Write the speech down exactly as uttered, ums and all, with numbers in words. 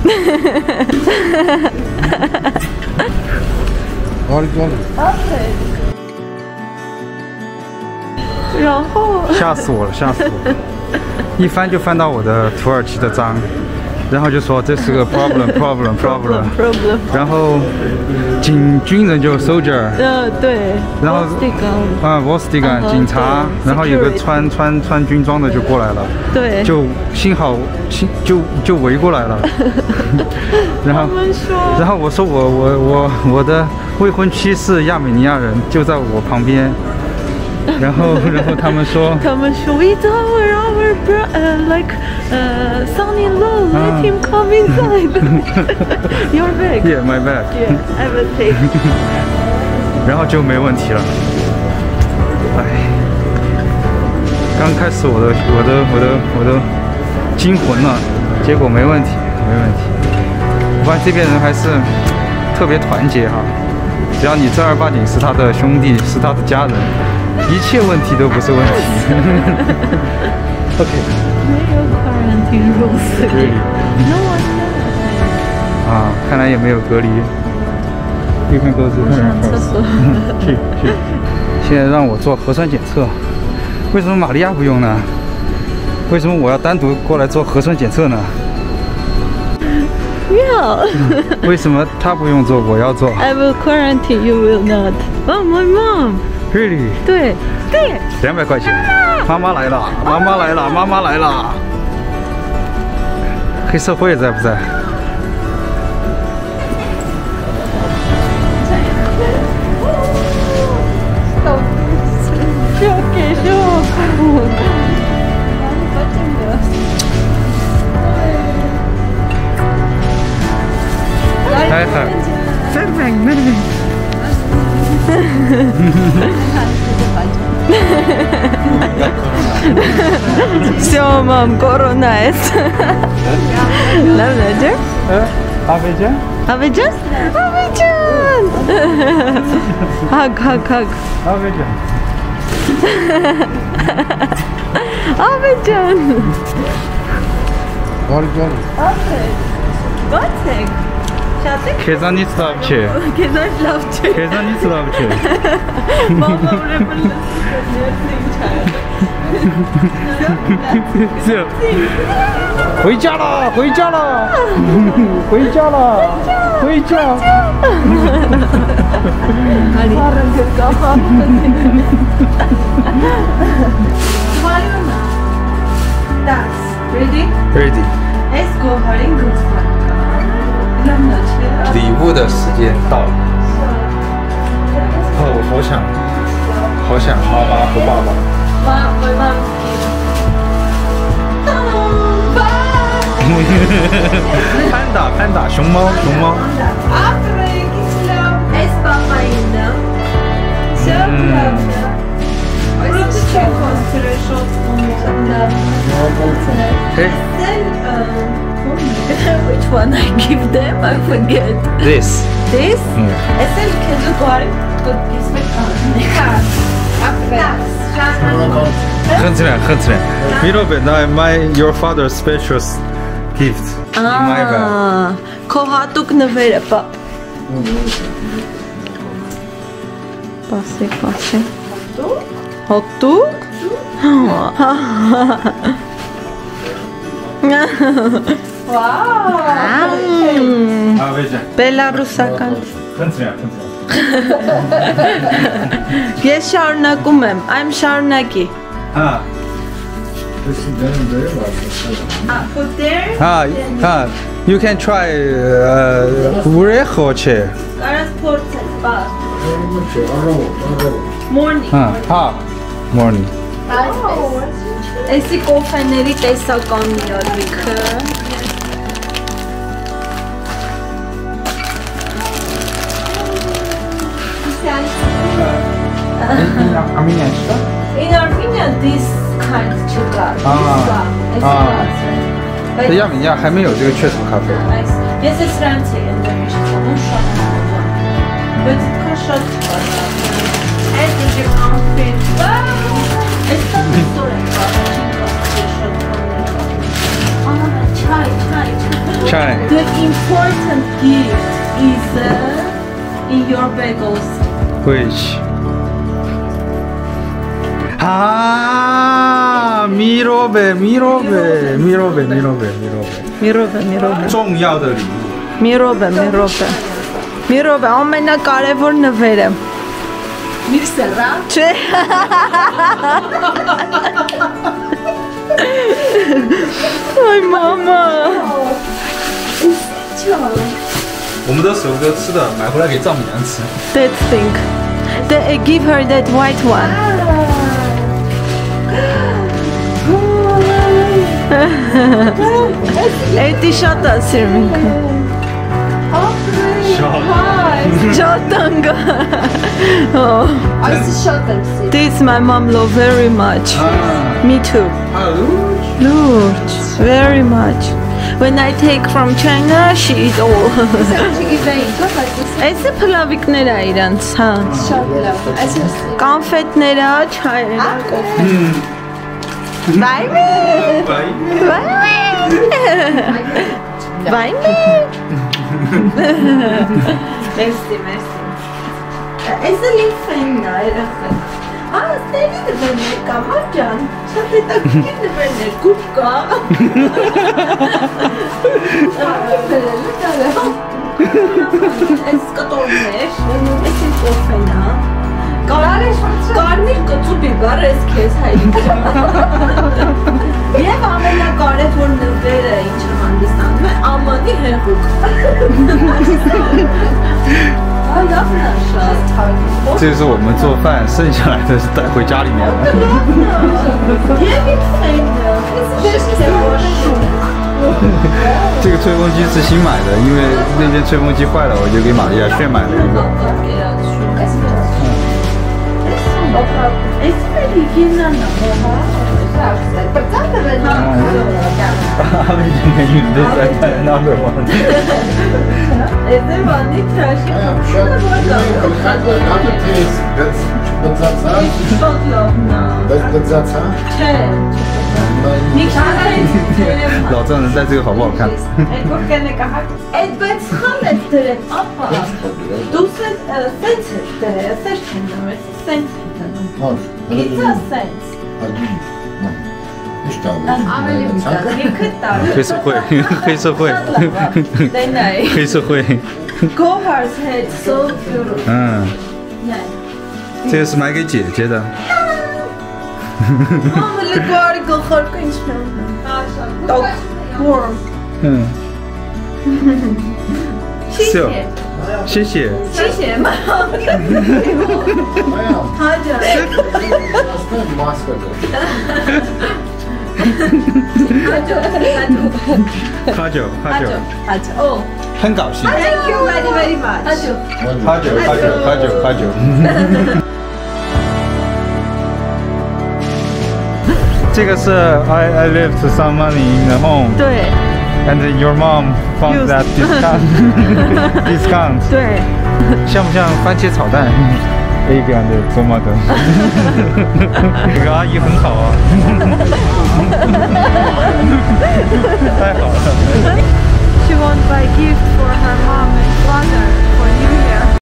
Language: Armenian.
好的，好的。 然后吓死我了，吓死我了！一翻就翻到我的土耳其的章，然后就说这是个 problem problem problem problem， 然后警军人就 soldier， 呃对， 然后 Vostigan 啊 Vostigan 警察，然后有个穿穿穿军装的就过来了， 对， 就幸好幸就就围过来了，然后他们说， 然后我说我我我我的未婚妻是亚美尼亚人，就在我旁边。然后，然后他们说， 他们说 It's our our bro uh, like uh son-in-law, let him come inside. Your bag. Yeah, my bag. Yeah, I will take. 然后就没问题了。哎，刚开始我的我的我的我的惊魂了，结果没问题，没问题。我发现这边人还是特别团结哈，只要你正儿八经是他的兄弟，是他的家人。一切问题都不是问题。OK。 没有 quarantine rules. No one knows. 啊，看来也没有隔离。You can go to 上厕所。 去去。现在让我做核酸检测，为什么玛利亚不用呢？为什么我要单独过来做核酸检测呢？ 要。 为什么他不用做，我要做 I will quarantine, you will not. Oh, my mom. Really？ 对对， 两百块钱。妈妈来了，妈妈来了，妈妈来了。黑社会在不在？ 这给是我哭。 还还，再买那里。 Все, мам, коронайс. Lavlager? Abican? Abican? Abican! Hug, hug, hug. Abican. Abican! Hadi, hadi. Abican. Gotek. Kezani slavče. Kezani slavče. Kezani slavče. Mama revolution. 回家了，回家了，回家了，回家。 Ready? Ready。 Let's go having good fun. 礼物的时间到了。哦，我好想，好想妈妈和爸爸。 妈，我妈。 潘达，潘达，熊猫，熊猫。Hey. Which one I give them? I forget. This. This? Yeah. Esen kızı garip good ismet kaldı. 很自然，很自然。Little bit, now my your father's special gift in my bag. Ah, kohatuk nevere pap. Passe, passe. Hotdog? Wow. Belarusakan. 很自然，很自然。 Ես շարունակում եմ, I'm շարունակի. Ah. Put there. Ah, ah. You can try urehoche. Կարաս փորձես, բաց. Morning. Ah, ah. Morning. Էսի կոֆեների տեսական միալիքը. Armenia что? In Armenia, this kind of chocolate. Ah. Ah. 在亚美尼亚还没有这个雀巢咖啡。 Ես ես Ֆրանսիա եմ դեպի շատ համոզում։ Բայց դքա շատ Այս դժի կամփետ։ Այս տատուր է շատ շատ։ Ահա, չայ, չայ, չայ։ Chai. Դու Which? Ah, Mirobe, Mirobe, Mirobe, Mirobe, Mirobe. Mirobe, Mirobe. 重要的礼物。 Mirobe, Mirobe. Mirobe, ամենակարևոր նվերը։ Mirserra. Չէ։ Ay mama. 我们的舍不得吃的，买回来给丈母娘吃。 That thing. They give her that white one. Էդի շատ է սիրում ինքը։ Շատ անգա։ Oh, Այս շատ եմ սիրում։ this my mom love very much. Me too. Lurch, very much. When I take from China, she eat all. Չգիտեի, կա բայց Այսը փլավիկներ է իրանց, հա։ շատ լավ։ Այս եմ սիրում։ Կանֆետներ է, չայեր է, կոֆե։ Վայմի։ Վայմի։ Վայմի։ Մերսի, մերսի։ Այսը լիֆենն է, երախը։ Ա, ստերի դվերներ կա, մարջան, շատ հետաքրքիր դվերներ, գուպ կա։ Այս կտորներ, այս իմ կոֆեն է։ Կարմիր կծուպի բար ես քեզ հայրիկ։ Եվ ամենակարևոր նվերը ինչը հանդիսանում է ամանի հեղուկ։ Լավն է շատ։ 这是我们做饭剩下来的，是带回家里面的。 Եվ իմ ֆենը։ 这个吹风机是新买的，因为那边吹风机坏了，我就给玛利亚炫买了一个。 Այս մերի գինան է, հա։ 他们今天运的在看 number one。 Эզե բանի թրաշի շատ լավն է։ Չէ։ Մի քիչ 老丈人戴这个好不好看？ Այդ որ կենե կահա։ Այդ բայց խալ է դրել, ապա։ Դու սենց սենց է դրել, սենց չեն դրել, սենց է դրել։ Pizza sense. Ավելի ուտած։ Ինքը տար։ 黑社会，黑社会， Դե նայ։ 黑社会。 Gohar's head so beautiful. 嗯， Նայ։ 这个是买给姐姐的。 Մամա լկարի գլխարկը ինչն է։ Հա, շատ։ Dog warm. 嗯， 谢谢。 谢谢。 谢谢妈。他讲。 喝酒，喝酒， 他讲哦。 很高兴。 Thank you very very much. 他讲。 喝酒，喝酒，喝酒，喝酒。这个是 I I left some money in the home. 对。 And your mom found that discount. discount. 对。 像不像番茄炒蛋 ？A 边的做么的？这个阿姨很好啊。太好了。 She won't buy gift for her mom and father for New Year.